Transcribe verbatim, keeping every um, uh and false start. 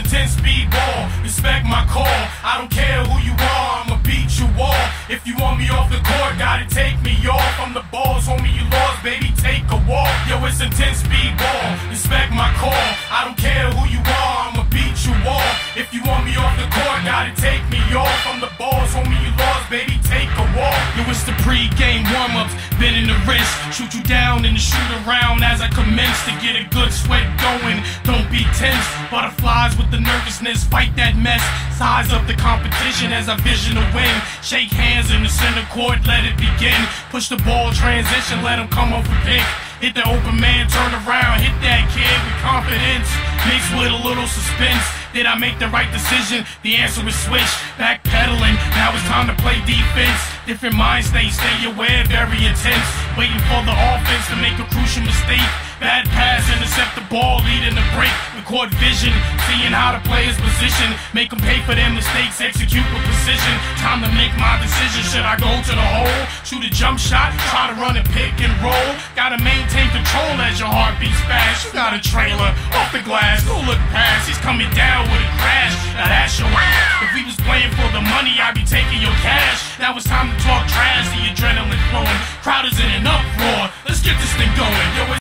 ten-speed ball, respect my call. I don't care who you are, I'ma beat you all. If you want me off the court, gotta take me off. I'm the balls, homie, you lost, baby, take a walk. Yo, it's a ten-speed ball, respect my call. I don't care who you are, I'ma beat you all. If you want me off the court, gotta take me off. I'm the balls, homie, you lost, baby, take a walk. Yo, it's the pre-game warm-ups, bend in the wrist, shoot you down and shoot around as I commence to get a good sweat going. Don't be tense, butterflies with the nervousness, fight that mess. Size up the competition as I vision a win. Shake hands in the center court, let it begin. Push the ball, transition, let him come up with pick. Hit the open man, turn around, hit that kid with confidence, mixed with a little suspense. Did I make the right decision? The answer is switch, backpedaling, now it's time to play defense. Different mind states, stay aware, very intense. Waiting for the offense to make a crucial mistake. Bad pass, intercept the ball, leading the break. Record vision, seeing how to play his position. Make him pay for their mistakes, execute with precision. Time to make my decision, should I go to the hole? Shoot a jump shot, try to run a pick and roll. Gotta maintain control as your heart beats fast. You got a trailer, off the glass, go look past. He's coming down with a crash, now that's your ass. If we was playing for the money, I'd be taking your cash. Now it's time to talk trash, the adrenaline flowing. Crowd is in an uproar, let's get this thing going. Yo,